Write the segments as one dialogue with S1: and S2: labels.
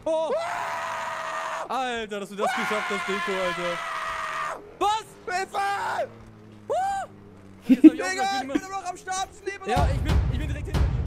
S1: Oh. Alter, dass du das geschafft hast, Deko, Alter. Was?
S2: Hilfe!
S1: Jetzt hab ich auch
S2: Digga,
S1: gleich
S2: ich bin immer noch am Start. Ich lebe noch.
S1: Ja, ich bin direkt hinter dir.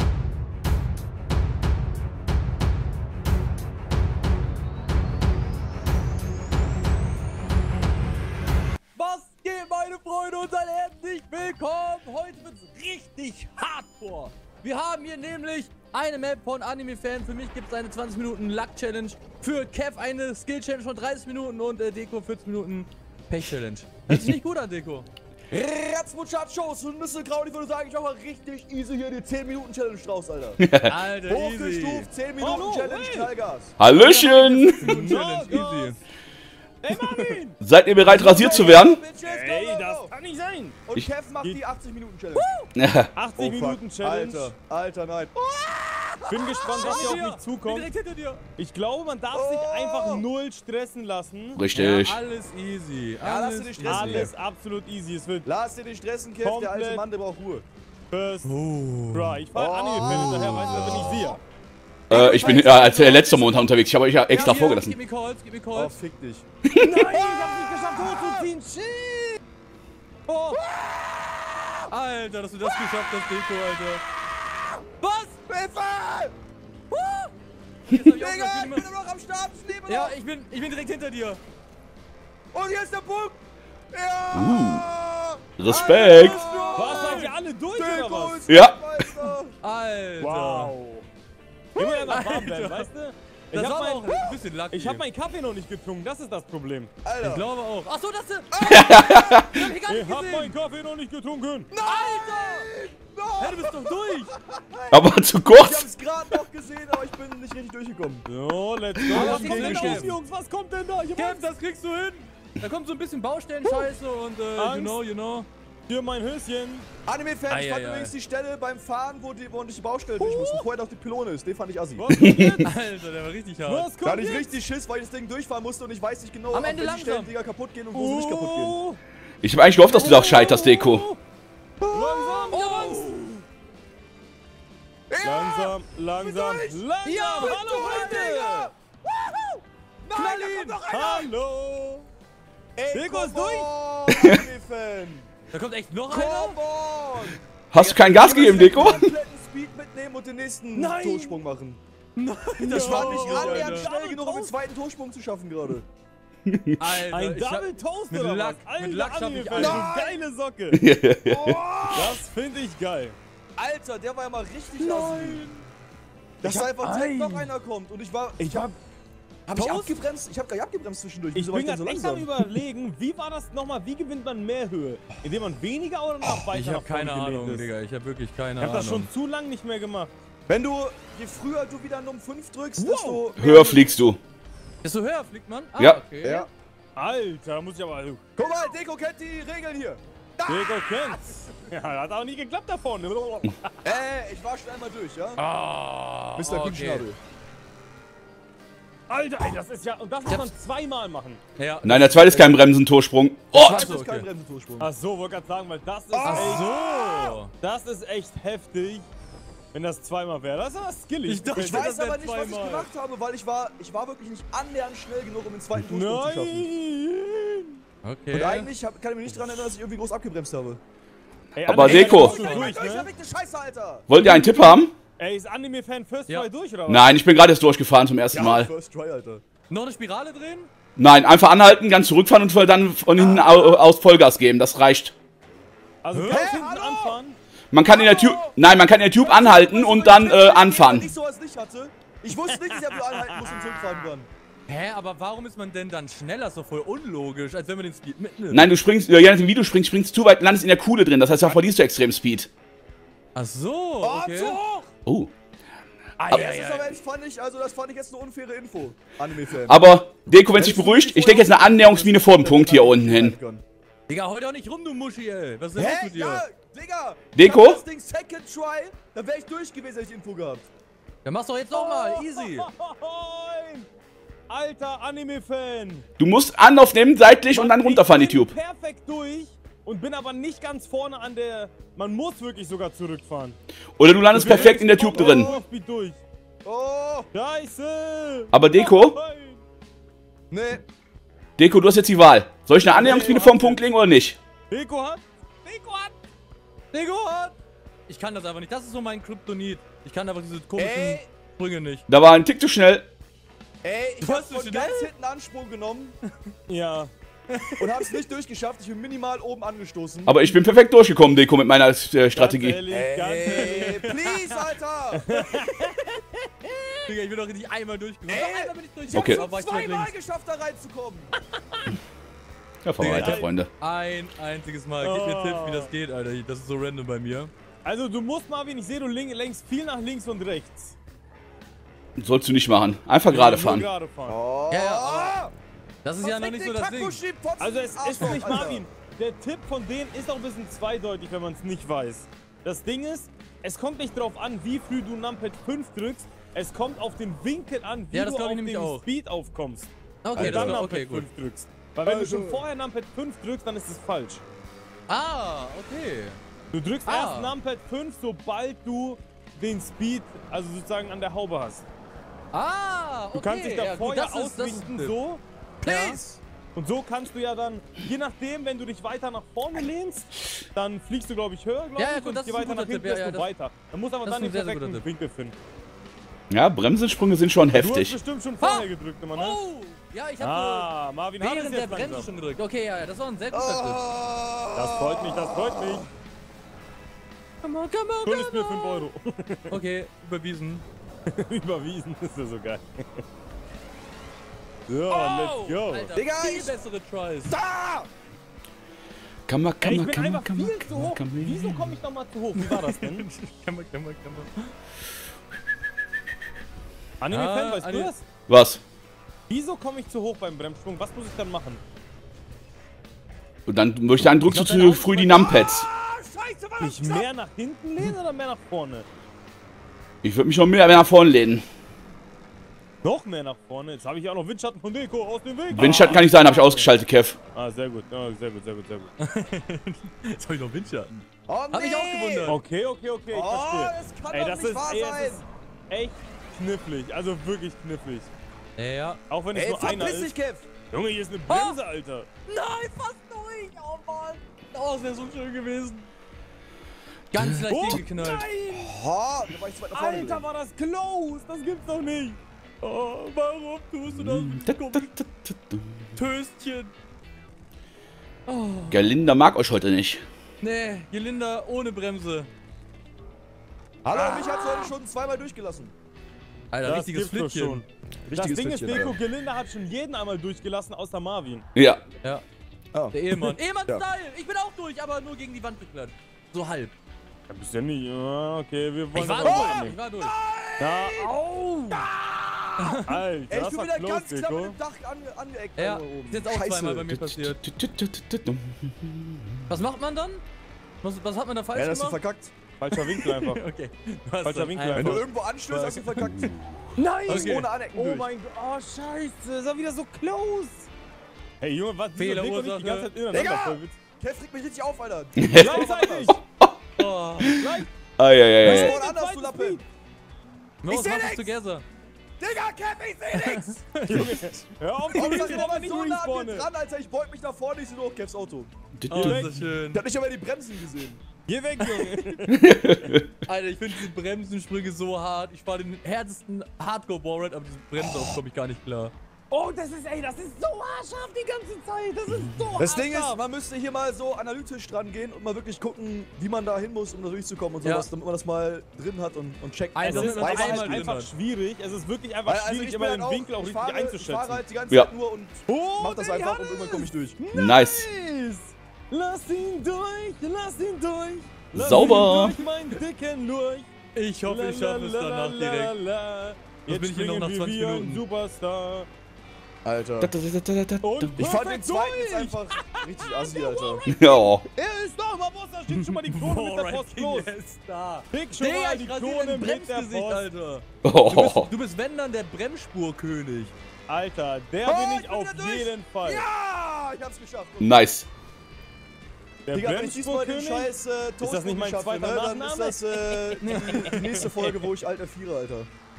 S1: Was geht, meine Freunde, und seid herzlich willkommen. Heute wird's richtig hardcore. Wir haben hier nämlich eine Map von Anime-Fan. Für mich gibt es eine 20 Minuten Luck-Challenge. Für Kev eine Skill-Challenge von 30 Minuten und Deko 40 Minuten Pech-Challenge. Hört sich nicht gut an, Deko.
S2: Ratzmutschat-Shows und Nüsse-Kraut, ich würde sagen, ich mache richtig easy hier die 10-Minuten-Challenge draus, Alter.
S1: Alter,
S2: Hochgestuft, 10-Minuten-Challenge, Knallgas.
S3: Hallöchen!
S1: Challenge, easy.
S4: Ey, Marvin!
S3: Seid ihr bereit, rasiert zu werden?
S4: Ey, das kann nicht sein!
S2: Und Kev macht die 80-Minuten-Challenge.
S4: 80 Minuten Challenge.
S2: Alter, nein.
S4: Bin gespannt, was hier auf mich
S1: Ich bin
S4: zukommt.
S1: direkt hinter dir.
S4: Ich glaube, man darf sich einfach null stressen lassen.
S3: Richtig.
S1: Ja, alles easy.
S2: Ja, lass
S1: Alles
S2: dir nicht stressen.
S4: Alles absolut easy. Es wird
S2: Lass dir nicht stressen, Kev, der alte
S4: Komplett.
S2: Mann, der braucht Ruhe.
S4: first. Bro, ich fahr Anime-Fan hinterher, weißt du, da bin ich sie ja.
S3: Ich bin als der letzte momentan unterwegs. Ich habe euch ja extra vorgelassen.
S1: Gib mir Calls, gib mir
S2: Oh,
S1: Calls.
S2: fick dich.
S4: Nein, ich hab's nicht geschafft, hochzuziehen. Shit!
S1: Oh. Alter, dass du das geschafft hast, Deko, Alter. Was?
S2: Hilfe!
S1: Jetzt hab ich auch
S2: Digga,
S1: gleich
S2: ich bin
S1: gemacht.
S2: immer noch am Start, ich lebe noch.
S1: Ja, ich bin direkt hinter dir.
S2: Und hier ist der Punkt. Ja!
S3: Respekt.
S4: Was, seid ihr alle durch oder
S2: Deko
S4: was?
S2: ist
S3: Ja.
S2: Weltmeister.
S1: Alter.
S4: Wow. Immer ja nach warm werden, weißt du?
S1: Das war aber auch ein bisschen lucky.
S4: Ich hab meinen Kaffee noch nicht getrunken, das ist das Problem.
S1: Ich
S2: Alter.
S1: glaube auch. Achso, das ist...
S4: Ich hab meinen Kaffee noch nicht getrunken.
S1: Alter!
S2: No.
S1: Hey, du bist doch durch.
S3: Aber zu
S2: Ich
S3: kurz.
S2: hab's gerade noch gesehen, aber ich bin nicht richtig durchgekommen.
S4: So, let's go.
S1: Aber
S4: Was
S1: was
S4: kommt denn da
S2: gegengestoßen.
S4: auf, Jungs? Was kommt denn da? Ich hab
S1: Kev, das kriegst du hin. Da kommt so ein bisschen Baustellen-Scheiße und
S4: Angst.
S1: you know.
S4: hier mein Höschen.
S2: Anime-Fan, ich fand
S1: Ei.
S2: übrigens die Stelle beim Fahren, wo die Baustelle durch muss und vorher noch die Pylone ist. Den fand ich assi.
S4: Was kommt jetzt?
S1: Alter, der war richtig hart.
S4: Was
S2: Da
S4: kommt
S2: hatte ich
S4: jetzt?
S2: richtig Schiss, weil ich das Ding durchfahren musste und ich weiß nicht genau,
S1: Am Ende
S2: welche Stellen
S1: langsam.
S2: Dinger kaputt gehen und wo sie nicht kaputt gehen.
S4: Oh,
S3: Ich habe eigentlich gehofft, dass du da scheiterst, Deko.
S4: langsam, Jungs. Langsam, langsam,
S2: durch.
S4: langsam.
S2: Ja,
S4: Hallo,
S2: Freunde!
S4: Freunde.
S2: Nein, da kommt noch einer!
S4: Hallo.
S2: Ey,
S4: Deko ist
S2: come
S4: durch.
S2: on, Anime-Fan!
S1: Da kommt echt noch einer.
S2: Come on!
S3: Hast du kein Gas gegeben, Deko?
S2: Den kompletten Speed mitnehmen und den nächsten
S4: Nein.
S2: Torsprung machen.
S1: Nein,
S2: Ich war nicht annähernd
S1: Alter.
S2: schnell genug, um den zweiten Torsprung zu schaffen gerade.
S1: Alter,
S4: Ein
S1: ich hab-
S4: Double Toast
S1: mit
S4: oder
S1: Lack-
S4: was?
S1: mit Lack schaff ich
S4: Anime-Fan,
S1: alles.
S4: du geile Socke.
S2: Oh,
S4: Das finde ich geil.
S2: Alter, der war ja mal richtig assi. Dass da einfach direkt noch einer kommt und ich hab ich abgebremst? Ich hab gar nicht abgebremst zwischendurch.
S4: Ich
S2: Wieso war
S4: bin
S2: denn
S4: gerade echt am überlegen, wie war das nochmal, wie gewinnt man mehr Höhe? Indem man weniger oder noch weiter
S1: Ich
S4: nach
S1: hab keine
S4: vorne gelehnt
S1: Ahnung,
S4: ist?
S1: Digga. Ich hab wirklich keine
S4: Ich hab das
S1: Ahnung.
S4: schon zu lang nicht mehr gemacht.
S2: Wenn du, je früher du wieder Nummer 5 drückst, desto
S3: Höher fliegst du.
S1: Desto höher fliegt man? Ah,
S3: Ja.
S1: okay.
S2: Ja.
S4: Alter, da muss ich aber...
S2: Guck mal, Deko kennt die Regeln hier.
S4: Deko kennt's. Ja, hat auch nie geklappt da vorne.
S2: Ich war schon einmal durch, ja?
S1: Ah,
S2: Mr. Kühnschnabel.
S4: Alter, ey, das ist ja... Und das muss man zweimal machen.
S1: Ja.
S3: Nein, der zweite ist kein Bremsentorsprung. Oh!
S2: Das
S1: so,
S2: ist kein
S1: okay.
S2: Bremsentorsprung.
S4: Ach so, wollte gerade sagen, weil das ist
S1: Ach
S4: echt...
S1: so.
S4: Das ist echt heftig, wenn das zweimal wäre. Das ist aber skillig.
S1: Ich dachte,
S2: Ich weiß
S1: das wär
S2: aber nicht, was ich
S1: zweimal.
S2: gemacht habe, weil ich war wirklich nicht annähernd schnell genug, um den zweiten Torsprung zu schaffen.
S4: Nein!
S1: Okay.
S2: Und eigentlich kann ich mich nicht daran erinnern, dass ich irgendwie groß abgebremst habe.
S4: Ey,
S3: Aber
S4: Anime-Fan,
S3: Deko.
S4: bist du durch,
S2: Durch,
S4: ne?
S2: verfickte Scheiße, Alter!
S3: Wollt ihr einen Tipp haben?
S4: Ey, ist Anime-Fan First
S1: Ja.
S4: Try durch, oder was?
S3: Nein, ich bin gerade erst durchgefahren zum ersten Mal.
S2: First try, Alter.
S1: Noch eine Spirale drehen?
S3: Nein, einfach anhalten, ganz zurückfahren und dann von hinten aus Vollgas geben. Das reicht.
S4: Also
S1: Hä?
S4: ganz hinten
S2: Hallo?
S4: anfahren.
S3: Man kann in der Tube. Nein, man kann in der Tube anhalten und dann
S2: Wenn
S3: anfahren.
S2: ich sowas nicht hatte, ich wusste nicht, dass ich einfach anhalten muss und zurückfahren kann.
S1: Hä, aber warum ist man denn dann schneller? Ist doch voll unlogisch, als wenn man den Speed mitnimmt.
S3: Nein, du springst, je nachdem wie du springst zu weit, landest in der Kuhle drin. Das heißt, da verlierst du extrem Speed.
S1: Ach so,
S2: Oh,
S1: okay.
S2: zu hoch!
S3: Oh.
S2: Das ist aber jetzt das fand ich jetzt eine unfaire Info, Anime-Fan.
S3: Aber, Deko, wenn sich beruhigt, ich denke jetzt eine Annäherungsmine vor dem Punkt hier unten hin.
S1: Digga, hol doch nicht rum, du Muschi, ey. Was ist denn los
S2: Hä?
S1: mit dir?
S2: Ja, Digga!
S3: Deko?
S2: Ich hab das Ding Second Try, dann wäre ich durch gewesen, hätte ich Info gehabt.
S1: Ja, mach's doch jetzt nochmal, easy.
S4: Moin! Alter Anime-Fan!
S3: Du musst Anlauf nehmen, seitlich und dann runterfahren die
S4: Ich bin
S3: Tube.
S4: perfekt durch und bin aber nicht ganz vorne an der... Man muss wirklich sogar zurückfahren.
S3: Oder du landest perfekt in der Tube drin.
S4: Speed durch.
S2: Oh!
S4: Scheiße!
S3: Aber Deko?
S4: Nein.
S2: Nee.
S3: Deko, du hast jetzt die Wahl. Soll ich eine Annäherungsmine vom Punkt legen oder nicht?
S4: Deko hat.
S1: Deko hat! Ich kann das einfach nicht. Das ist so mein Kryptonit. Ich kann einfach diese komischen Sprünge nicht.
S3: Da war ein Tick zu schnell.
S2: Ey, ich
S1: Du
S2: hab
S1: hast
S2: von
S1: so
S2: ganz
S1: schnell?
S2: hinten Ansprung genommen
S4: Ja.
S2: und hab's nicht durchgeschafft. Ich bin minimal oben angestoßen.
S3: Aber ich bin perfekt durchgekommen, Deko, mit meiner Strategie.
S4: Ganz ehrlich, ganz ehrlich.
S2: Ey, please, Alter!
S1: Digga, ich bin doch richtig einmal durchgekommen.
S2: Ey,
S1: Noch einmal bin ich durchgekommen.
S3: Okay.
S1: Aber war ich zu weit
S2: Zweimal
S1: links.
S2: geschafft, da reinzukommen.
S3: Ja, fahren wir weiter, Freunde.
S1: Ein einziges Mal. Gib mir Tipps, wie das geht, Alter. Das ist so random bei mir.
S4: Also du musst, Marvin, ich sehe, du lenkst viel nach links und rechts.
S3: Sollst du nicht machen. Einfach gerade
S4: Nur
S3: fahren.
S4: Gerade fahren.
S2: Oh.
S1: Ja, ja, aber das ist ja noch nicht so das Ding.
S4: Also es ist nicht, Marvin, der Tipp von denen ist auch ein bisschen zweideutig, wenn man es nicht weiß. Das Ding ist, es kommt nicht drauf an, wie früh du Numpad 5 drückst. Es kommt auf den Winkel an, wie
S1: Ja, das
S4: du
S1: glaub ich
S4: auf
S1: nämlich
S4: den
S1: auch.
S4: Speed aufkommst.
S1: Okay,
S4: Und dann
S1: das
S4: Numpad
S1: okay, gut.
S4: 5 drückst. Weil wenn
S2: Also.
S4: du schon vorher Numpad 5 drückst, dann ist es falsch.
S1: Ah, okay.
S4: Du drückst
S1: Ah.
S4: erst Numpad 5, sobald du den Speed, also sozusagen an der Haube hast.
S1: Ah, okay.
S4: Du kannst dich davor
S1: ja,
S4: ja
S1: gut, das ist
S4: ausrichten
S1: ein
S4: so.
S2: Please!
S4: Und so kannst du ja dann, je nachdem, wenn du dich weiter nach vorne lehnst, dann fliegst du, glaube ich, höher, glaube
S1: Ja, ja,
S4: ich,
S1: gut,
S4: und
S1: das
S4: je
S1: ist ein
S4: weiter
S1: guter
S4: nach hinten,
S1: Tipp, ja,
S4: desto
S1: ja,
S4: weiter. Dann musst du aber
S1: das
S4: dann
S1: ist
S4: den
S1: ein sehr, sehr
S4: perfekten
S1: guter
S4: Winkel finden.
S3: Ja, Bremsensprünge sind schon
S4: Du hast
S3: heftig.
S4: bestimmt schon vorher gedrückt immer, ne?
S1: Oh, ja, ich habe
S4: Ah, Marvin hat es
S1: während der
S4: jetzt
S1: Bremse
S4: langsam.
S1: schon gedrückt. Okay, ja, das war ein sehr guter
S2: Oh.
S4: Das freut mich, das freut mich.
S1: Tipp. Come on, come on,
S4: Schuldest mir
S1: come
S4: 5 Euro.
S1: on. Okay, überwiesen.
S4: Überwiesen, das ist ja so geil. So,
S1: Oh,
S4: let's go.
S1: Alter,
S2: Digga,
S1: viel
S2: ich-
S1: bessere Tries.
S2: Da!
S3: Kann man,
S4: Ey, ich bin einfach viel zu hoch. Wieso komme ich nochmal zu hoch? Wie war das denn?
S1: Kann man.
S4: Anime-Fan,
S1: Ah,
S4: weißt du das?
S3: Was?
S4: Wieso komme ich zu hoch beim Bremssprung? Was muss ich dann machen?
S3: Und dann drückst du
S1: Ich glaub,
S3: zu
S1: dein
S3: früh
S1: Auto-
S3: die Numpads.
S2: Ah, scheiße, war das
S4: Mich mehr nach hinten lehnen oder mehr nach vorne?
S3: Ich würde mich noch mehr nach vorne lehnen.
S4: Noch mehr nach vorne. Jetzt habe ich auch noch Windschatten von Deko aus dem Weg.
S3: Windschatten kann nicht sein, habe ich ausgeschaltet, Kev.
S4: Ah, sehr gut. Oh, sehr gut, sehr gut, sehr gut.
S1: Jetzt hab ich noch Windschatten.
S2: Oh, nee.
S1: Hab ich auch gewundert.
S4: Okay, okay, okay, ich
S2: Oh,
S4: verstehe.
S2: das kann
S4: Ey,
S2: doch
S4: das
S2: nicht
S4: ist,
S2: wahr
S4: ey,
S2: sein.
S4: das ist echt knifflig. Also wirklich knifflig.
S1: Ja.
S4: Auch wenn es
S2: Ey,
S4: nur einer
S2: verpiss dich,
S4: ist.
S2: Kev.
S4: Junge, hier ist eine Bremse, Alter.
S1: Nein, fast durch. Oh Mann. Oh, das wäre so schön gewesen. Ganz leicht
S4: Oh,
S1: gegeknallt.
S4: nein!
S2: Oh, da war ich zu weit nach vorne.
S4: Alter, war das close! Das gibt's doch nicht!
S1: Oh, warum tust du das? Töstchen. Oh.
S3: Gerlinda mag euch heute nicht.
S1: Nee, Gelinda ohne Bremse.
S2: Hallo, mich hat's heute schon zweimal durchgelassen.
S1: Alter,
S4: Das
S1: richtiges
S4: gibt's doch
S1: Flittchen.
S4: schon. Das
S2: Richtiges
S4: Ding ist,
S2: Flittchen,
S4: Deko,
S2: ja.
S4: Gelinda hat schon jeden einmal durchgelassen, außer Marvin.
S3: Ja.
S1: Ja,
S2: Ah.
S1: der Ehemann. Ehemann-Style.
S2: Ja.
S1: Ich bin auch durch, aber nur gegen die Wand geklatscht. So halb.
S4: Ja, bist ja nicht. Ja, okay, wir wollen
S1: Ich war
S4: das
S1: durch.
S4: auch
S1: Ich
S4: nicht.
S1: war durch.
S4: Ja, au! Alter,
S2: Ey, ich
S4: das
S2: bin
S4: war
S2: wieder
S4: close,
S2: ganz knapp
S4: Deko.
S2: mit dem Dach angeeckt.
S1: Ja,
S2: da oben.
S1: ist jetzt auch
S2: Scheiße.
S1: zweimal bei mir passiert. Was macht man dann? Was hat man da falsch
S2: Ja, das ist
S1: gemacht?
S2: verkackt.
S4: Falscher Winkel einfach.
S1: Okay. Du hast
S4: Falscher
S1: dann
S4: Winkel
S1: einfach-
S2: Wenn du
S4: einfach.
S2: irgendwo anstößt, hast du verkackt.
S4: Nein!
S2: Das ist
S1: Okay.
S2: ohne Anecken
S4: Oh
S2: durch.
S4: mein Gott, oh scheiße, ist er wieder so close! Hey Junge, was? Wieso Deko nicht die ganze Zeit ineinander
S2: Digga!
S4: voll mit?
S2: Kev regt mich richtig auf, Alter.
S4: Gleichzeitig!
S1: Oh.
S4: Gleich!
S3: Eieiei.
S2: Spawn anders, du Lappe.
S1: Most
S2: seh
S1: machst
S2: nix.
S1: du together.
S2: Digga, Kev, ich seh nix.
S4: Junge, hör auf, du willst
S2: Hauptsache,
S4: aber
S2: der
S4: nicht
S2: so nah an mir
S4: respawnen!
S2: dran, Alter. Ich beug mich nach vorne, ich sehe nur noch Kevs Auto.
S1: Oh, ist das schön.
S2: Ich hab nicht einmal die Bremsen gesehen.
S4: Geh weg, Junge!
S1: Alter, ich finde diese Bremsensprünge so hart. Ich fahre den härtesten Hardcore-Board, aber diese Bremse auf komme ich gar nicht klar.
S4: Oh, das ist so haarscharf die ganze Zeit! Das ist so
S2: Das Ding ist,
S4: haarscharf.
S2: man müsste hier mal so analytisch dran gehen und mal wirklich gucken, wie man da hin muss, um da durchzukommen und
S1: Ja.
S2: sowas, damit man das mal drin hat und checkt.
S1: Also,
S4: Es ist
S1: das
S2: weiß
S1: einmal
S4: einfach,
S1: drin
S4: einfach
S1: hat.
S4: schwierig. Es ist wirklich einfach schwierig,
S2: ich
S4: immer
S2: bin
S4: den
S2: halt
S4: Winkel auch richtig
S2: ich fahre
S4: einzuschätzen.
S2: halt die ganze
S3: Ja.
S2: Zeit nur und
S4: Oh,
S2: mach das
S4: der
S2: einfach und
S4: Jannis!
S2: irgendwann komme ich durch.
S3: Nice.
S4: Lass ihn durch, lass ihn durch. Lass
S3: Sauber.
S4: ihn durch, mein Dicken durch.
S1: Ich hoffe, ich schaffe es danach direkt.
S4: Jetzt
S1: bin ich hier noch
S4: springen
S1: nach
S4: wir
S1: 20
S4: wie ein
S1: Minuten.
S4: Superstar.
S2: Alter.
S4: Und
S2: Ich fand den
S4: perfekt
S2: zweiten jetzt
S4: durch.
S2: einfach richtig assi, Alter.
S3: Ja.
S4: Er ist da, Boss, da steht schon mal die Krone mit der Post los.
S1: ist da.
S4: Pick schon
S1: Digga,
S4: mal
S1: ich
S4: die
S1: rasiere
S4: Krone
S1: dein
S4: mit der
S1: Bremsgesicht,
S4: Post.
S1: Alter.
S3: Oh.
S1: Du bist wenn dann der Bremsspurkönig.
S4: Alter, der
S2: Oh,
S4: bin
S2: ich
S4: ich
S2: bin
S4: auf
S2: wieder durch.
S4: jeden Fall.
S2: Ja, ich hab's geschafft. Und
S3: Nice.
S4: Der
S2: Digga, wenn ich diesmal den
S4: Bremsspurkönig.
S2: scheiß Toast
S4: das nicht mein
S2: schaffe,
S4: zweiter
S2: ne, dann
S4: Nachname?
S2: ist das die nächste Folge, wo ich alter Vierer, Alter.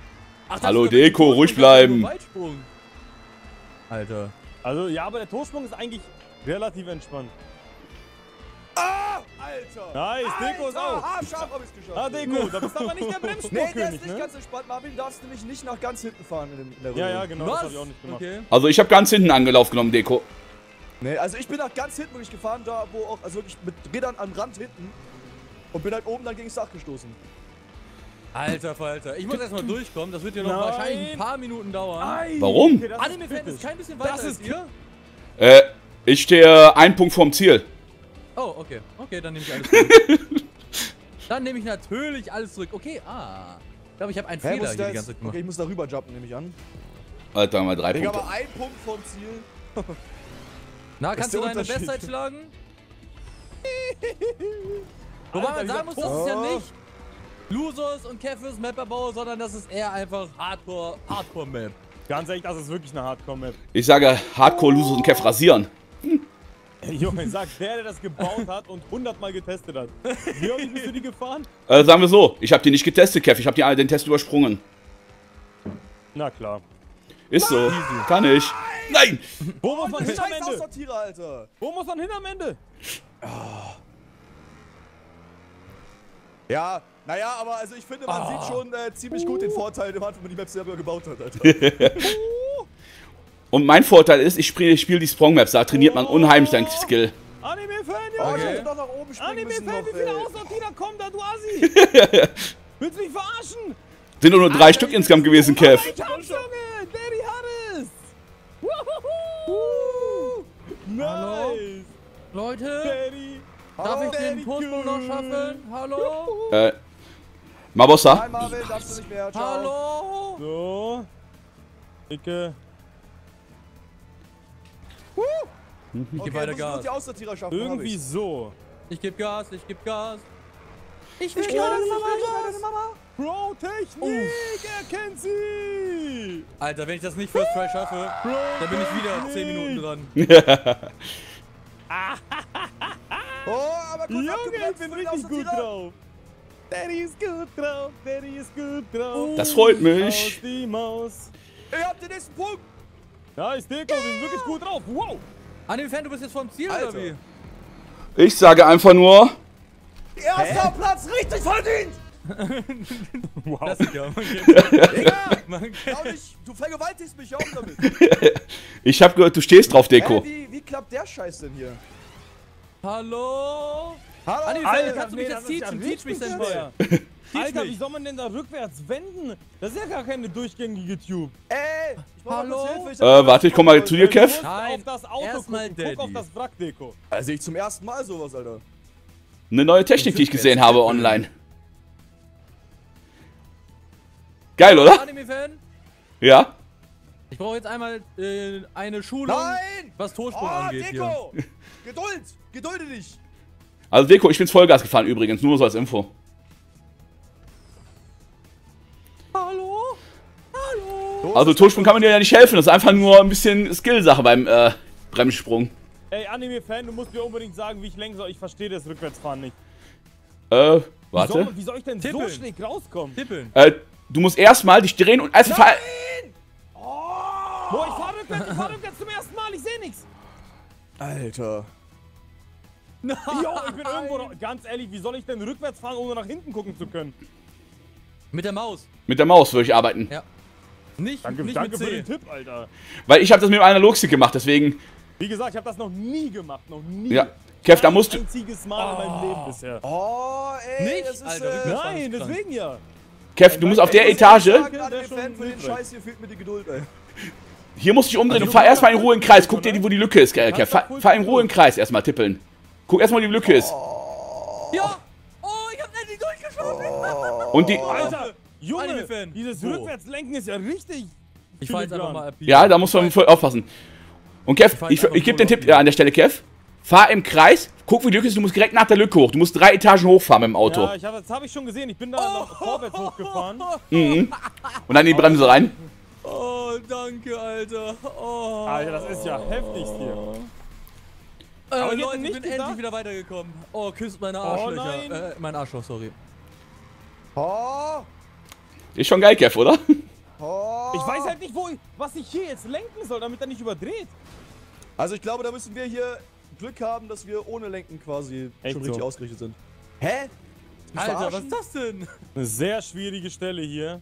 S1: Ach, das
S3: Hallo
S1: ist sogar
S3: Deko,
S1: mit
S3: ruhig
S1: Torsprung, gar nicht
S3: bleiben.
S1: nur Weitsprung. Alter.
S4: Also, ja, aber der Torsprung ist eigentlich relativ entspannt.
S2: Ah, Alter!
S4: Nice, Deko ist auch.
S2: Haarscharf hab ich's geschafft.
S4: Ah, Deko, da bist du aber nicht der
S2: Nee, der
S4: Bremsspurkönig,
S2: ist nicht
S4: ne?
S2: ganz entspannt. Marvin, darfst nämlich nicht nach ganz hinten fahren in der Runde.
S4: Ja, ja, genau, das
S1: Was?
S4: hab ich auch nicht gemacht.
S1: Okay.
S3: Also ich habe ganz hinten Anlauf genommen, Deko.
S2: Nee, also ich bin nach ganz hinten wirklich gefahren, da wo auch, also wirklich mit Rädern am Rand hinten. Und bin halt oben dann gegen das Dach gestoßen.
S1: Alter Falter. Ich muss erstmal durchkommen. Das wird ja noch
S4: Nein.
S1: wahrscheinlich ein paar Minuten dauern.
S3: Warum?
S4: Okay, das ist
S1: Anime-Fan
S4: kritisch.
S1: ist kein bisschen weiter
S4: Das
S1: als
S4: ist
S1: ihr.
S3: Ich stehe einen Punkt vorm Ziel.
S1: Oh, okay. Okay, dann nehme ich alles zurück. Dann nehme ich natürlich alles zurück. Okay, Ich glaube, ich habe einen
S2: Hä,
S1: Fehler
S2: muss
S1: hier
S2: ich da
S1: die ganze
S2: jetzt,
S1: Zeit gemacht.
S2: okay, ich muss da rüber jumpen, nehme ich an.
S3: Alter, mal 3
S2: Digga,
S3: Punkte.
S2: aber ein Punkt vom Ziel.
S1: Na,
S2: ist
S1: kannst
S2: der
S1: du deine
S2: Unterschied.
S1: Bestzeit schlagen? Wobei man
S4: Alter,
S1: sagen muss, das ist ja
S2: Oh.
S1: nicht Losers und Keffes Map-Erbau, sondern das ist eher einfach Hardcore-Map.
S4: Ganz ehrlich, das ist wirklich eine Hardcore-Map.
S3: Ich sage Hardcore, Losers und Kev rasieren.
S4: Ey, Junge, sag der das gebaut hat und 100-mal getestet hat. Wie oft bist du die gefahren?
S3: Sagen wir so, ich habe die nicht getestet, Kev. Ich habe den Test übersprungen.
S4: Na klar.
S3: Ist so. Kann ich. Nein!
S4: Wo muss man hin am
S2: Scheiß
S4: Ende?
S2: Aussortierer, Alter.
S4: Wo muss man hin am Ende?
S2: Ja, naja, aber also ich finde, man sieht schon ziemlich gut den Vorteil, den man die Map selber gebaut hat, Alter.
S3: Und mein Vorteil ist, ich spiele die Sprong-Maps. Da trainiert man unheimlich seinen Skill.
S4: Anime-Fan,
S2: Oh,
S4: Junge!
S2: ich hätte doch nach oben springen müssen
S4: Anime-Fan,
S2: noch,
S4: wie viele
S2: ey.
S4: Aussortierer kommen da, du Assi? Willst du mich verarschen?
S3: Sind nur 3 Stück insgesamt gewesen, Kev.
S4: Ich hab's, Junge! Daddy hat es! Wuhu!
S1: Hallo?
S4: Nice!
S1: Leute,
S4: Daddy!
S1: darf ich den
S4: Daddy
S1: Torsprung noch
S4: good.
S1: schaffen? Hallo?
S3: Mabossa.
S2: Nein, Marvin, darfst du nicht mehr. Ciao.
S1: Hallo?
S4: So. Dicke.
S1: Ich gebe
S2: Okay,
S1: weiter
S2: muss nur
S1: Gas.
S2: die Aussortierer schaffen. hab
S4: Irgendwie
S2: ich's.
S4: so.
S1: Ich gebe Gas, ich gebe Gas. Ich
S2: Ich
S1: will
S2: geh
S1: Gas,
S2: deine
S1: ich
S2: Mama,
S1: will
S2: ich geh
S1: Gas.
S2: deine Mama.
S4: Bro, Technik! Er kennt sie!
S1: Alter, wenn ich das nicht First Try schaffe, dann bin ich wieder 10 Minuten dran.
S2: Oh, aber kurz
S4: Junge, ich
S2: abgebremst
S4: bin
S2: für den
S4: richtig gut
S2: Aussortierer.
S4: drauf. Daddy ist gut drauf, Daddy ist gut drauf.
S3: Das freut
S4: Aus
S3: mich.
S4: die Maus.
S2: Ihr habt den nächsten Punkt.
S4: Ja, ist Deko, wir sind wirklich gut drauf. Wow!
S1: Anime-Fan, du bist jetzt vom Ziel,
S2: Alter.
S1: oder wie?
S3: Ich sage einfach nur,
S2: Erster Platz, richtig verdient.
S4: Wow.
S1: Das ist ja, man kennt
S2: Digga,
S1: man
S2: glaub ich, du vergewaltigst mich auch damit.
S3: ich habe gehört, du stehst drauf, Deko.
S2: Wie klappt der Scheiß denn hier?
S1: Hallo?
S2: Hallo?
S1: Anime-Fan,
S4: Alter,
S1: kannst du mich
S4: nee,
S1: jetzt
S4: das ist ja
S1: teachen? Teach mich
S4: richtig
S1: denn
S4: teuer.
S1: mal.
S4: Alter,
S1: mich.
S4: wie soll man denn da rückwärts wenden? Das ist ja gar keine durchgängige Tube.
S2: Ey, ich brauch
S1: Hallo?
S2: mal kurz Hilfe.
S3: Warte, ich komm mal zu dir,
S4: Du
S3: Kev.
S4: musst
S1: Nein,
S4: auf das Auto
S1: erstmal
S4: gucken. Guck auf
S1: Daddy.
S4: das Wrack, Deko.
S2: Da sehe ich zum ersten Mal sowas, Alter.
S3: Eine neue Technik, die ich gesehen habe online. Geil, oder?
S1: Anime-Fan,
S3: Ja.
S1: ich brauche jetzt einmal eine Schulung,
S2: Nein!
S1: was Torsprung
S2: Oh,
S1: angeht hier.
S2: Deko! Geduld! Gedulde dich!
S3: Also Deko, ich bin's Vollgas gefahren übrigens, nur so als Info.
S1: Hallo? Hallo?
S3: Also Torsprung kann man dir ja nicht helfen, das ist einfach nur ein bisschen Skill-Sache beim Bremssprung.
S4: Ey, Anime-Fan, du musst mir unbedingt sagen, wie ich lenken soll. Ich verstehe das Rückwärtsfahren nicht.
S3: Warte.
S4: Wie soll ich denn so
S1: Tippeln.
S4: schräg rauskommen?
S1: Tippeln.
S3: Du musst erstmal dich drehen und erst
S4: Boah, ich fahr rückwärts zum ersten Mal, ich sehe nichts.
S2: Alter.
S1: Nein.
S4: Jo, ich bin irgendwo. Ganz ehrlich, wie soll ich denn rückwärts fahren, ohne nach hinten gucken zu können?
S1: Mit der Maus.
S3: mit der Maus würde ich arbeiten.
S1: Ja. Nicht,
S4: Danke,
S1: nicht
S4: danke
S1: mit
S4: für
S1: C.
S4: den Tipp, Alter.
S3: Weil ich habe das mit dem Analogstick gemacht, deswegen.
S4: Wie gesagt, ich habe das noch nie gemacht, noch nie.
S3: Ja. Kev, da musst du.
S4: Kein einziges Mal in meinem Leben bisher.
S2: Oh, ey,
S1: Nicht?
S2: das ist,
S1: Alter, rückwärts.
S4: Nein,
S1: krank.
S4: deswegen ja.
S3: Kev, du musst auf der Etage.
S2: Sagen,
S4: der
S2: Anime
S4: ist schon
S2: Fan, für den
S4: hilfreich.
S2: Scheiß hier fehlt mir die Geduld, ey.
S3: Hier musst du dich umdrehen
S1: Also
S3: und fahr
S1: du-
S3: erstmal in Ruhe in den Kreis. Guck dir, wo die Lücke ist, Kev.
S4: Kannst
S3: Fahr,
S4: doch voll
S3: fahr in Ruhe
S4: tun.
S3: in den Kreis erstmal tippeln. Guck erstmal, wo die Lücke ist.
S1: Ja. Oh, ich hab endlich durchgeschossen.
S3: Und die.
S4: Alter, Junge,
S1: Anime-Fan.
S4: dieses
S1: So.
S4: Rückwärtslenken ist ja richtig.
S1: Ich fahr jetzt einfach
S4: filigran.
S1: mal ab hier.
S3: Ja, da muss man voll aufpassen. Und Kev,
S1: fahr
S3: ich
S1: jetzt einfach
S3: gebe den
S1: so
S3: Tipp an der Stelle, Kev. Fahr im Kreis, guck, wie die Lücke ist, du musst direkt nach der Lücke hoch. Du musst 3 Etagen hochfahren mit dem Auto.
S4: Ja, das habe ich schon gesehen. Ich bin da noch vorwärts hochgefahren.
S3: Und dann die Bremse rein.
S1: Oh, danke, Alter. Oh.
S4: Alter, das ist ja heftigst hier.
S1: Aber
S4: ich hätte
S1: Leute, ich
S4: nicht
S1: bin
S4: gedacht-
S1: endlich wieder weitergekommen. Oh, küsst meine Arschlöcher.
S4: nein.
S1: Mein Arschloch, sorry.
S2: Oh,
S3: Ist schon geil, Kev, oder?
S2: Oh.
S4: Ich weiß halt nicht, was ich hier jetzt lenken soll, damit er nicht überdreht.
S2: Also ich glaube, da müssen wir hier Glück haben, dass wir ohne Lenken quasi
S4: Echt
S2: schon richtig
S4: so?
S2: ausgerichtet sind. Hä?
S1: Alter, was ist das denn?
S4: Eine sehr schwierige Stelle hier.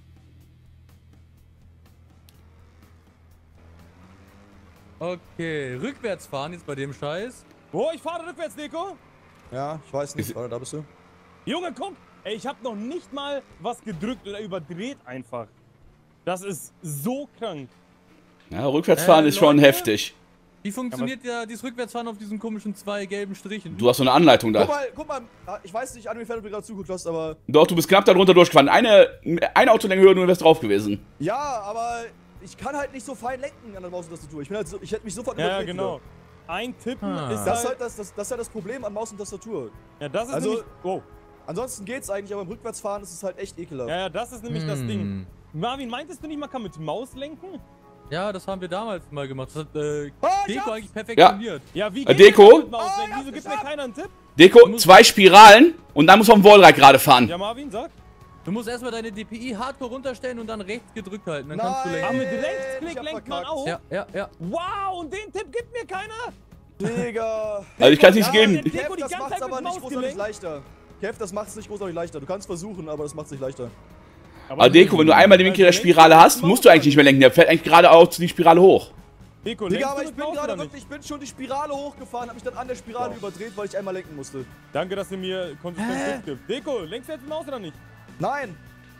S1: Okay, rückwärts fahren jetzt bei dem Scheiß.
S4: Oh, ich fahre rückwärts, Deko.
S2: Ja, ich weiß nicht. Warte, da bist du.
S4: Junge, guck. Ey, ich habe noch nicht mal was gedrückt oder überdreht einfach. Das ist so krank.
S3: Ja, Rückwärtsfahren ist schon
S1: Leute?
S3: heftig.
S1: Wie funktioniert ja dieses Rückwärtsfahren auf diesen komischen 2 gelben Strichen?
S3: Du hast so eine Anleitung da.
S2: Guck mal, ich weiß nicht, Anime, ob du gerade zugeguckt hast, aber...
S3: Doch, du bist knapp darunter durchgefahren. Eine Autolänge höher, du wärst drauf gewesen.
S2: Ja, aber ich kann halt nicht so fein lenken an der Maus und Tastatur. Ich hätte mich sofort
S4: Ja,
S2: überdreht
S4: genau.
S2: wieder.
S4: Ein Tippen ist
S2: Das ist
S4: halt...
S2: halt das ist halt das Problem an Maus und Tastatur.
S4: Ja, das ist
S2: Also-
S4: nämlich... Oh.
S2: Ansonsten geht's eigentlich, aber im Rückwärtsfahren ist es halt echt ekelhaft.
S4: Ja, das ist nämlich das Ding. Marvin, meintest du nicht, man kann mit Maus lenken?
S1: Ja, das haben wir damals mal gemacht. Das hat
S2: ich
S1: Deko
S2: hab's!
S1: eigentlich perfektioniert.
S4: Ja, wie
S3: Deko?
S4: das mit Maus
S2: Oh,
S4: lenken?
S2: ja,
S4: Wieso gibt mir
S2: geschafft!
S4: keiner einen Tipp?
S3: Deko, 2 Spiralen und dann muss man vom Wallride gerade fahren.
S4: Ja, Marvin, sag.
S1: Du musst erstmal deine DPI hardcore runterstellen und dann rechts gedrückt halten. Dann kannst du
S2: Nein!
S4: Ah,
S1: lenken.
S4: mit
S2: Ich
S4: Rechtsklick
S2: hab
S4: lenkt man
S2: verkackt.
S4: auch?
S1: Ja.
S4: Wow, und den Tipp gibt mir keiner?
S2: Digga.
S3: Also ich kann es nicht
S2: Ja,
S3: geben.
S4: Deko
S2: Kev,
S4: die
S2: das
S4: ganze
S2: macht's
S4: Zeit
S2: aber
S4: mit
S2: nicht
S4: Maus
S2: großartig
S4: gelenkt.
S2: leichter. Kev, das macht's nicht großartig leichter. Du kannst versuchen, aber das macht's nicht leichter.
S3: Aber Deko, wenn du einmal den Winkel der Spirale hast, musst du eigentlich nicht mehr lenken. Der fährt eigentlich geradeaus die Spirale hoch.
S4: Deko,
S2: Digga,
S4: lenkst
S2: aber
S4: du
S2: ich
S4: mit
S2: bin
S4: Maus
S2: gerade
S4: oder
S2: wirklich, ich bin schon die Spirale hochgefahren, hab mich dann an der Spirale überdreht, weil ich einmal lenken musste.
S4: nicht? Danke, dass ihr mir konsistent Tipps gibt. Deko, lenkst du jetzt mit Maus oder nicht?
S2: Nein!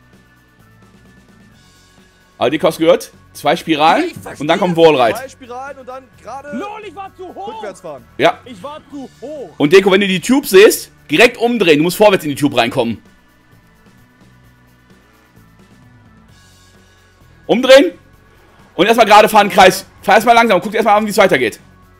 S3: Aber Deko, hast du gehört? 2 Spiralen
S1: Ich verstehe
S3: und dann kommt Wallride.
S2: 2 Spiralen und dann gerade
S4: LOL, ich war zu hoch!
S2: rückwärts fahren.
S3: Ja.
S4: Ich war zu hoch!
S3: Und Deko, wenn du die Tube siehst, direkt umdrehen. Du musst vorwärts in die Tube reinkommen. Umdrehen. Und erstmal gerade fahren, Kreis. Fahr erstmal langsam und guck dir erstmal an, wie es weitergeht.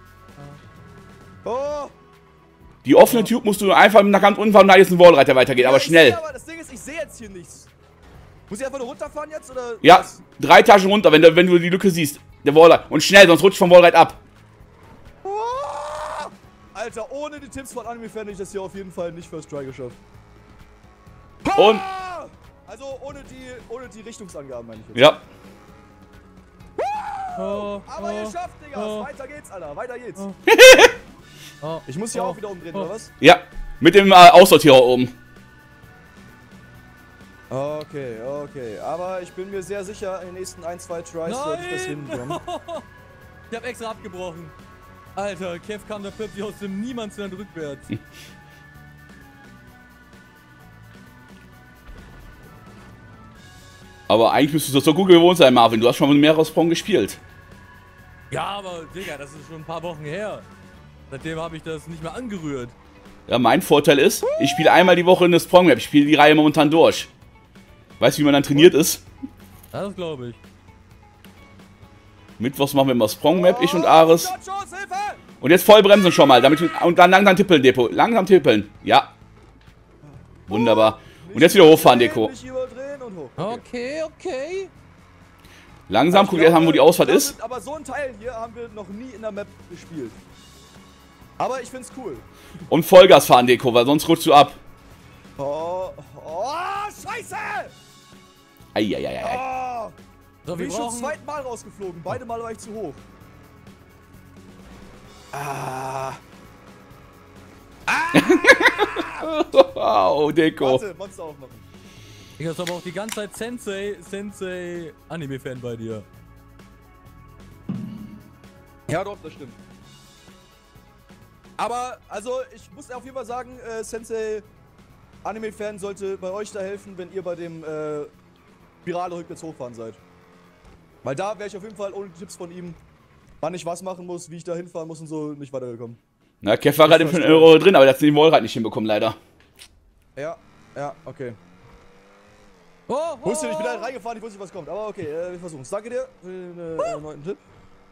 S2: Oh!
S3: Die offene Tube musst du einfach nach ganz unten fahren und da jetzt ein Wallride, der weitergeht. Aber
S2: ich
S3: schnell.
S2: Seh aber das Ding ist, ich sehe jetzt hier nichts. Muss ich einfach nur runterfahren jetzt, oder?
S3: Ja,
S2: was?
S3: 3 Etagen runter, wenn du die Lücke siehst. Der Wallride. Und schnell, sonst rutscht vom Wallride ab.
S2: Oh! Alter, ohne die Tipps von Anime hätte ich das hier auf jeden Fall nicht First Try geschafft.
S3: Und,
S2: Ah! Also ohne die Richtungsangaben, meine ich jetzt.
S3: ja.
S2: Aber ihr schafft, Digga. Weiter geht's, Alter. Weiter geht's.
S1: Oh.
S2: Ich muss hier auch wieder umdrehen, oder was?
S3: Ja. Mit dem Aussortierer oben.
S2: Okay. Aber ich bin mir sehr sicher, in den nächsten 1, 2 Tries sollte ich das
S1: Nein!
S2: hinbekommen.
S1: Ich hab extra abgebrochen. Alter, Kev kam da plötzlich aus dem Niemandsland rückwärts.
S3: Aber eigentlich müsstest du das so gut gewohnt sein, Marvin. Du hast schon mit mehreren Sprung gespielt.
S1: Ja, aber Digga, das ist schon ein paar Wochen her. Seitdem habe ich das nicht mehr angerührt.
S3: Ja, mein Vorteil ist, ich spiele einmal die Woche eine Sprung-Map. Ich spiele die Reihe momentan durch. Weißt du, wie man dann trainiert ist?
S1: Das glaube ich.
S3: Mittwochs machen wir immer Sprung-Map, ich und Ares.
S2: Schuss, Hilfe!
S3: Und jetzt voll bremsen schon mal. Und dann langsam tippeln, Depot. Langsam tippeln. Ja. Wunderbar. Und jetzt wieder hochfahren, Deko.
S2: Nicht überdrehen und hoch.
S1: Okay.
S3: Langsam, guck erst mal, wo die Ausfahrt ist.
S2: Aber so ein Teil hier haben wir noch nie in der Map gespielt. Aber ich find's cool.
S3: Und Vollgas fahren, Deko, weil sonst rutschst du ab.
S2: Oh, scheiße!
S3: Eieieiei.
S2: Oh,
S1: So,
S2: bin
S1: wir
S2: ich schon
S1: brauchen...
S2: zum 2. Mal rausgeflogen. Beide Mal war ich zu hoch. Ah.
S3: Wow, Deko.
S2: Warte, Monster aufmachen.
S1: Digga, ist aber auch die ganze Zeit Sensei Anime-Fan bei dir.
S2: Ja doch, das stimmt. Aber, also, ich muss auf jeden Fall sagen, Sensei Anime-Fan sollte bei euch da helfen, wenn ihr bei dem Spirale rückwärts hochfahren seid. Weil da wäre ich auf jeden Fall ohne die Tipps von ihm, wann ich was machen muss, wie ich da hinfahren muss und so, nicht weitergekommen.
S3: Na, Kev war gerade für einen Euro drin, aber der hat den Wallride nicht hinbekommen, leider.
S2: Ja, okay.
S1: Oh,
S2: Wusste nicht, ich bin da reingefahren, ich wusste nicht, was kommt. Aber okay, wir versuchen es. Danke dir für den neuen Tipp.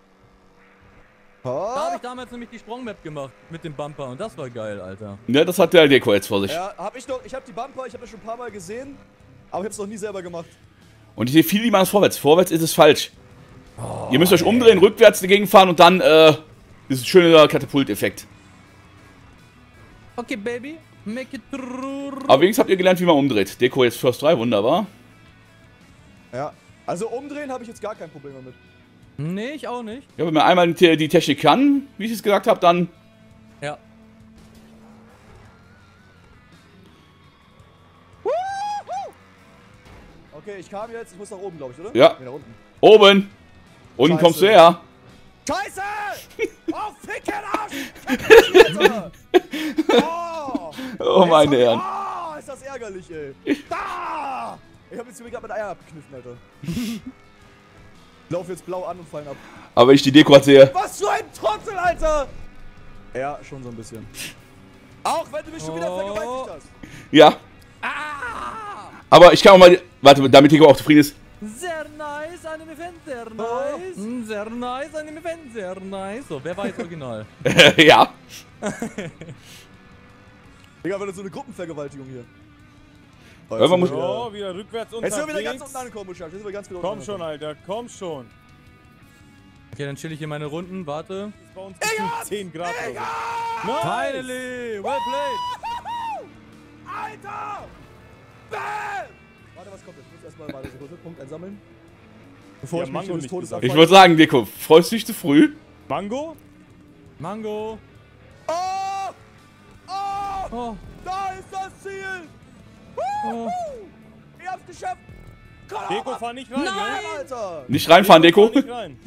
S1: Da habe ich damals nämlich die Sprung-Map gemacht mit dem Bumper und das war geil, Alter.
S3: Ja, das hat der Deko jetzt vor sich.
S2: Ja, ich hab die Bumper, ich habe das schon ein paar Mal gesehen, aber ich hab's noch nie selber gemacht.
S3: Und ich sehe viele, die machen es vorwärts. Vorwärts ist es falsch. Ihr müsst euch umdrehen, rückwärts dagegen fahren und dann, ist ein schöner Katapulteffekt.
S1: Okay, Baby. Make it through.
S3: Aber wenigstens habt ihr gelernt, wie man umdreht. Deko jetzt First 3, wunderbar.
S2: Ja, Also umdrehen habe ich jetzt gar kein Problem damit.
S1: Nee, ich auch nicht.
S3: Ja, wenn man einmal die Technik kann, wie ich es gesagt habe, dann...
S1: Ja.
S2: Okay, ich kam jetzt. Ich muss nach oben, glaube ich, oder?
S3: Ja.
S2: Nee, nach unten.
S3: Oben. Unten
S2: Scheiße.
S3: kommst du her.
S2: Scheiße! Oh, ficken Arsch! Oh,
S3: Oh, meine
S2: jetzt
S3: Herren.
S2: Oh, ist das ärgerlich, ey. Da! Ich hab jetzt hier gerade mit Eier abgekniffen, Alter. Lauf jetzt blau an und fallen ab.
S3: Aber wenn ich die Deko sehe...
S2: Was für ein Trottel, Alter! Ja, schon so ein bisschen. Auch wenn du mich schon wieder vergewaltigt hast.
S3: Ja. Aber ich kann auch mal... Warte, damit Deko auch zufrieden ist.
S1: Sehr nice, Anime-Fan, sehr nice. Sehr nice, Anime-Fan, sehr nice. So, wer war jetzt original?
S3: Ja.
S2: Digga, wird das so eine Gruppenvergewaltigung hier.
S3: Irgendwann muss...
S4: Oh, wieder rückwärts unterwegs.
S2: Jetzt sind wir wieder ganz unten angekommen, Muschak. Jetzt sind wir ganz wieder
S4: Komm
S2: unten
S4: schon, Alter, komm schon.
S1: Okay, dann chill ich hier meine Runden, warte.
S4: Ist bei uns gefühlt 10 Grad. Oder so. Nice.
S1: Finally, well played.
S2: Alter! Bam! Warte, was kommt jetzt? Ich muss erstmal mal so Punkt einsammeln. Bevor
S4: Ja,
S2: ich mich
S4: Mango
S2: des
S4: nicht
S2: Todes
S4: gesagt.
S3: Ich würde sagen, Deko, freust du dich zu früh?
S4: Mango?
S1: Mango.
S2: Oh! Oh!
S1: Oh,
S2: Da ist das Ziel!
S1: oh.
S2: Ihr habt's geschafft! Komm
S4: Deko,
S2: auf!
S4: fahr nicht rein,
S1: Nein!
S4: gell?
S2: Alter!
S3: Nicht reinfahren, Deko.
S4: Fahr nicht rein.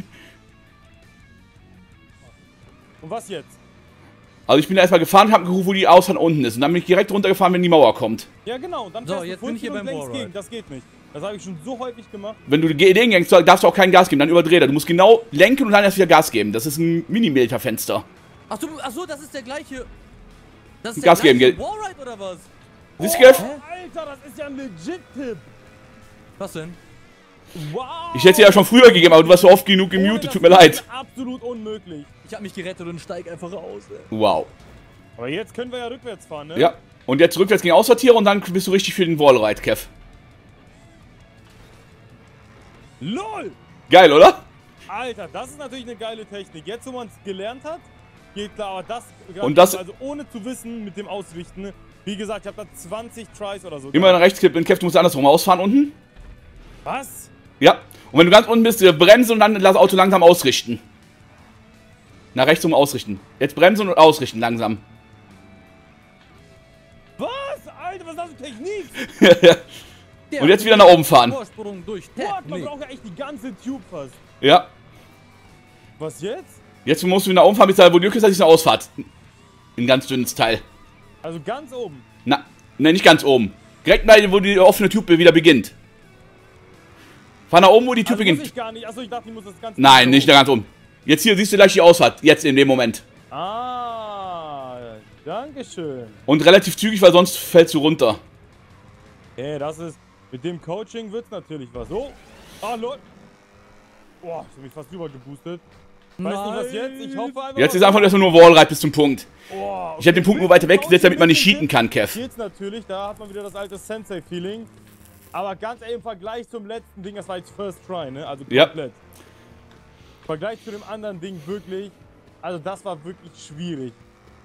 S4: Und was jetzt?
S3: Also ich bin erstmal gefahren und hab geguckt, wo die Ausfahrt unten ist. Und dann bin ich direkt runtergefahren, wenn die Mauer kommt.
S4: Ja, genau. Und dann
S1: So,
S4: fährst du
S1: jetzt bin ich hier
S4: Fullspeed
S1: beim
S4: und längst
S1: Wallride.
S4: gegen. Das geht nicht. Das habe ich schon so häufig gemacht.
S3: Wenn du den gängst, darfst du auch kein Gas geben, dann überdreht er. Du musst genau lenken und dann erst wieder Gas geben. Das ist ein Millimeterfenster.
S1: Ach so, das ist der gleiche. Das ist
S3: Gas
S1: der
S3: geben,
S1: gleiche
S3: gell?
S1: Wallride oder was?
S3: Siehst du, Kev?
S4: Alter, das ist ja ein Legit-Tipp.
S1: Was denn?
S4: Wow.
S3: Ich hätte sie ja schon früher gegeben, aber du warst so oft genug
S4: Ohne
S3: gemutet,
S4: das
S3: tut mir
S4: ist
S3: leid.
S4: Absolut unmöglich.
S1: Ich hab mich gerettet und steig einfach raus, ey.
S3: Wow.
S4: Aber jetzt können wir ja rückwärts fahren, ne?
S3: Ja. Und jetzt rückwärts gegen Aussortiere und dann bist du richtig für den Wallride, Kev.
S4: LOL!
S3: Geil, oder?
S4: Alter, das ist natürlich eine geile Technik. Jetzt, wo man es gelernt hat, geht klar, aber das...
S3: Und das-
S4: Also ohne zu wissen mit dem Ausrichten. Wie gesagt, ich habe da 20 Tries oder so.
S3: Immer nach rechts kippen, Kev, du musst andersrum ausfahren unten.
S4: Was?
S3: Ja. Und wenn du ganz unten bist, bremsen und dann das Auto langsam ausrichten. Nach rechts um ausrichten. Jetzt bremsen und ausrichten langsam.
S4: Was? Alter, was ist das für Technik?
S1: Der
S3: Und jetzt wieder nach oben fahren.
S1: Vorsprung durch
S4: What? Man
S1: Technik.
S4: braucht ja echt die ganze Tube fast.
S3: Ja.
S4: Was jetzt?
S3: Jetzt musst du wieder nach oben fahren, bis da, wo die Lücke ist, ist eine Ausfahrt. Ein ganz dünnes Teil.
S4: Also ganz oben.
S3: Na, ne, nicht ganz oben. Direkt da, wo die offene Tube wieder beginnt. Fahr nach oben, wo die Tube
S4: Also muss
S3: beginnt.
S4: ich gar nicht. Achso, ich dachte, ich muss das ganze...
S3: Nein, nicht da ganz oben. Jetzt hier siehst du gleich die Ausfahrt. Jetzt in dem Moment.
S4: Ah, dankeschön.
S3: Und relativ zügig, weil sonst fällst du runter.
S4: Okay, das ist... Mit dem Coaching wird's natürlich was. Oh! Ah, lol! Boah, ich hab mich fast drüber geboostet. Weiß nicht, was jetzt. Ich hoffe einfach...
S3: Jetzt ist einfach erstmal nur Wallride bis zum Punkt.
S4: Oh,
S3: Ich hab den Punkt nur weiter weggesetzt, damit man nicht cheaten kann, Kev.
S4: Geht's natürlich, da hat man wieder das alte Sensei-Feeling. Aber ganz ehrlich, im Vergleich zum letzten Ding, das war jetzt First Try, ne? Also
S3: Ja.
S4: komplett. Im Vergleich zu dem anderen Ding wirklich, also das war wirklich schwierig.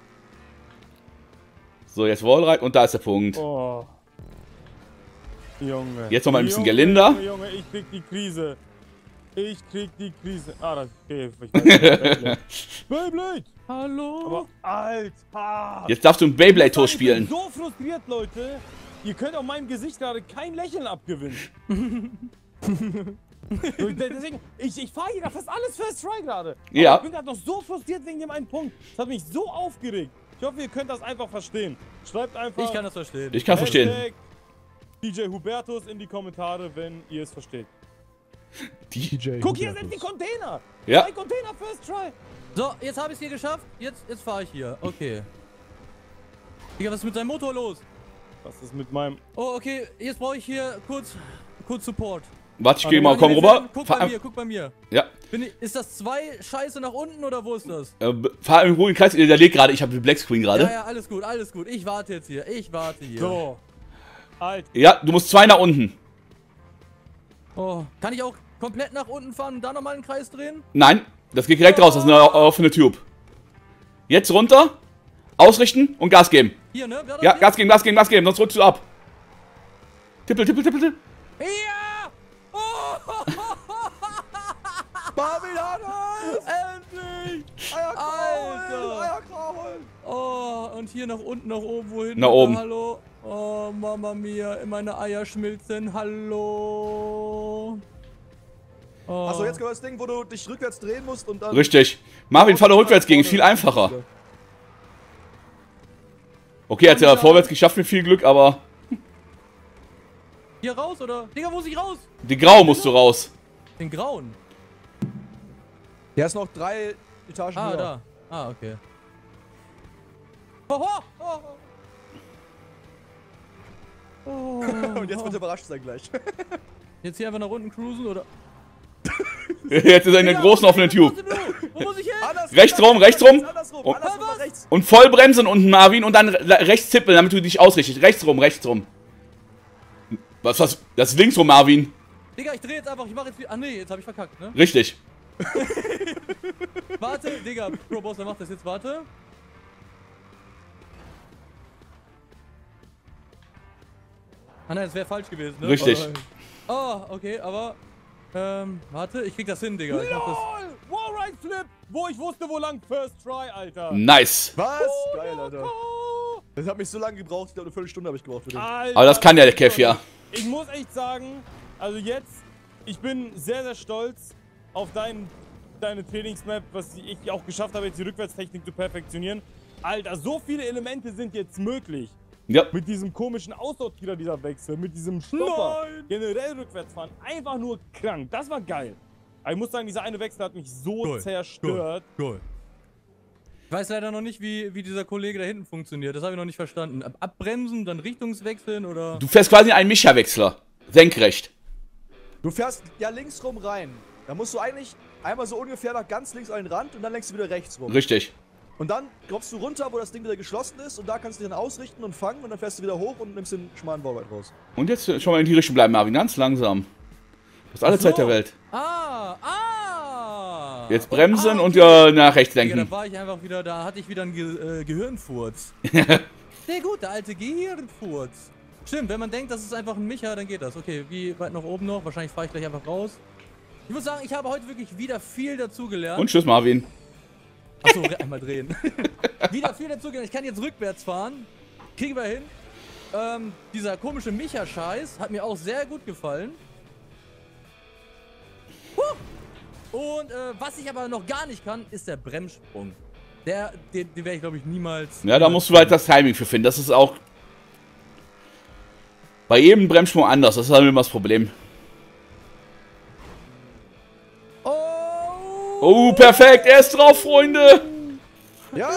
S3: So, jetzt Wallride und da ist der Punkt.
S4: Oh. Junge.
S3: Jetzt noch mal ein bisschen
S4: Junge,
S3: Gelinder.
S4: Junge, ich krieg die Krise. Ich krieg die Krise. Ah, das okay, ich weiß nicht. Beyblade. Beyblade!
S1: Hallo?
S4: Aber Alter!
S3: Jetzt darfst du ein Beyblade-Tor
S4: Ich bin
S3: spielen.
S4: so frustriert, Leute. Ihr könnt auf meinem Gesicht gerade kein Lächeln abgewinnen. Deswegen, ich fahre hier fast alles First Try gerade. Aber
S3: Ja.
S4: Ich bin gerade noch so frustriert wegen dem einen Punkt. Das hat mich so aufgeregt. Ich hoffe, ihr könnt das einfach verstehen. Schreibt einfach...
S1: Ich kann das verstehen.
S3: Ich kann verstehen.
S4: Hashtag DJ Hubertus in die Kommentare, wenn ihr es versteht.
S3: Die,
S4: Guck, hier sind die Container!
S3: Ja.
S4: 2 Container First Try!
S1: So, jetzt habe ich es hier geschafft. Jetzt fahre ich hier. Okay. Digga, was ist mit deinem Motor los?
S4: Was ist mit meinem...
S1: Oh, okay. Jetzt brauche ich hier kurz Support.
S3: warte, ich geh mal, komm rüber.
S1: Guck bei mir.
S3: Ja.
S1: Ist das 2 Scheiße nach unten oder wo ist das?
S3: Fahr im ruhigen Kreis, der lädt gerade, ich habe den Blackscreen gerade.
S1: Ja, alles gut, alles gut. Ich warte jetzt hier.
S4: So. Alter.
S3: Ja, du musst 2 nach unten.
S1: Oh, kann ich auch komplett nach unten fahren und dann nochmal einen Kreis drehen?
S3: Nein, das geht direkt raus, das ist eine offene Tube. Jetzt runter, ausrichten und Gas geben.
S1: Hier, ne? Wer das
S3: Ja,
S1: hier?
S3: Gas geben, Gas geben, Gas geben, sonst rutschst du ab. Tippel, tippel, tippel, tippel.
S1: Ja! Oh!
S2: Marvin hat es!
S1: Endlich!
S2: Eierkraul!
S1: Alter!
S2: Eierkraul!
S1: Oh, und hier nach unten, nach oben, wohin?
S3: Nach oben.
S1: Hallo? Oh, Mama mia, meine Eier schmilzen. Hallo? Oh.
S2: Achso, jetzt kommt das Ding, wo du dich rückwärts drehen musst und dann...
S3: Richtig. Marvin, falle rückwärts gegen, viel einfacher. Okay, er hat ja vorwärts geschafft mit viel Glück, aber...
S1: Hier raus, oder? Digga, wo muss ich raus?
S3: Den Grau musst du raus.
S1: Den grauen.
S2: Der ist noch 3 Etagen
S1: Ah,
S2: höher.
S1: da. Ah, okay. Hoho! Oh, oh. Oh.
S2: Und jetzt wird er überrascht sein gleich.
S1: Jetzt hier einfach nach unten cruisen, oder?
S3: Jetzt ist er in der großen offenen Tube.
S1: Wo muss ich hin?
S3: Rechts rum, rechts rum.
S2: Andersrum,
S3: Und-
S2: andersrum nach rechts.
S3: Und voll bremsen unten, Marvin, und dann rechts tippeln, damit du dich ausrichtest. Rechts rum, rechts rum. Was? Das ist links rum, Marvin.
S1: Digga, ich drehe jetzt einfach, ich mach jetzt wieder. Ah, nee, jetzt hab ich verkackt, ne?
S3: Richtig.
S1: Warte, Digga, Pro Boss, wer macht das jetzt? Warte. Ah, nein, das wäre falsch gewesen, ne?
S3: Richtig.
S1: Oh, okay, aber. Warte, ich krieg das hin, Digga. Ich mach das.
S4: LOL! Wallride Flip! Wo ich wusste, wo lang First Try, Alter.
S3: Nice.
S2: Was? Geil, Alter. Das hat mich so lange gebraucht, ich glaube eine Viertelstunde habe ich gebraucht für den.
S4: Alter,
S3: Aber das kann ja der Kev, ja.
S4: Ich muss echt sagen, also jetzt, ich bin sehr, sehr stolz auf deine Trainingsmap, was ich auch geschafft habe, jetzt die Rückwärtstechnik zu perfektionieren. Alter, so viele Elemente sind jetzt möglich.
S3: Ja.
S4: Mit diesem komischen Aussortierer, dieser Wechsel, mit diesem Stopper,
S1: Nein.
S4: generell rückwärts fahren, einfach nur krank. Das war geil. Aber ich muss sagen, dieser eine Wechsel hat mich so
S1: Cool,
S4: zerstört.
S1: Cool. Ich weiß leider noch nicht, wie dieser Kollege da hinten funktioniert. Das habe ich noch nicht verstanden. Abbremsen, dann Richtungswechseln oder.
S3: Du fährst quasi einen Micha-Wechsler. Senkrecht.
S2: Du fährst ja links rum rein. Da musst du eigentlich einmal so ungefähr nach ganz links an den Rand und dann lenkst du wieder rechts rum.
S3: Richtig.
S2: Und dann kommst du runter, wo das Ding wieder geschlossen ist und da kannst du dich dann ausrichten und fangen und dann fährst du wieder hoch und nimmst den schmalen Wallride raus.
S3: Und jetzt schon mal in die Richtung bleiben, Marvin. Ganz langsam. Du hast alle
S1: Ach so.
S3: Zeit der Welt. Jetzt bremsen und nach rechts
S1: Digga,
S3: lenken.
S1: da war ich einfach wieder, da hatte ich wieder einen Gehirnfurz. Sehr gut, der alte Gehirnfurz. Stimmt, wenn man denkt, das ist einfach ein Micha, dann geht das. Okay, wie weit nach oben noch? Wahrscheinlich fahre ich gleich einfach raus. Ich muss sagen, ich habe heute wirklich wieder viel dazugelernt.
S3: Und tschüss, Marvin.
S1: Achso, einmal drehen. Wieder viel dazugelernt. Ich kann jetzt rückwärts fahren. Kriegen wir hin. Dieser komische Micha-Scheiß hat mir auch sehr gut gefallen. Und was ich aber noch gar nicht kann, ist der Bremssprung. Den werde ich, glaube ich, niemals...
S3: Ja, da musst du halt das Timing für finden. Das ist auch bei jedem Bremssprung anders. Das ist halt immer das Problem. Oh, perfekt. Er ist drauf, Freunde.
S2: Ja!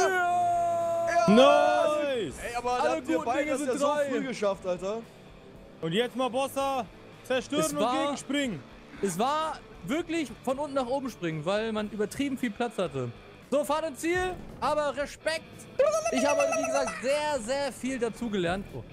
S4: Nice!
S2: Ey, aber da
S1: Alle
S2: habt ihr
S1: guten
S2: beide
S1: Dinge
S2: das ja
S1: sind
S2: so
S1: drei.
S2: früh geschafft, Alter.
S4: Und jetzt mal Bossa zerstören
S1: Es
S4: und
S1: war-
S4: gegenspringen.
S1: Es war wirklich von unten nach oben springen, weil man übertrieben viel Platz hatte. So, Fahrt ins Ziel, aber Respekt. Ich habe heute, wie gesagt, sehr, sehr viel dazugelernt. Oh.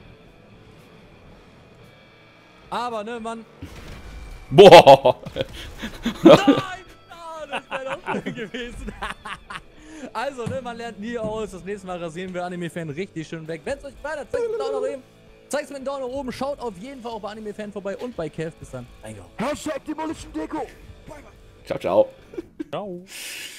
S1: Aber, ne, man...
S3: Boah.
S1: Nein! Ah, das wäre doch cool gewesen. Also, ne, man lernt nie aus. Das nächste Mal rasieren wir Anime-Fan richtig schön weg. Wenn es euch gefallen hat, zeigt es mit einem Daumen nach oben. Zeigt es mit einem Daumen nach oben. Schaut auf jeden Fall auch bei Anime-Fan vorbei und bei Kev. Bis dann. Reingehauen.
S2: Hashtag Demolition Deko.
S3: Ciao, ciao.
S4: Ciao.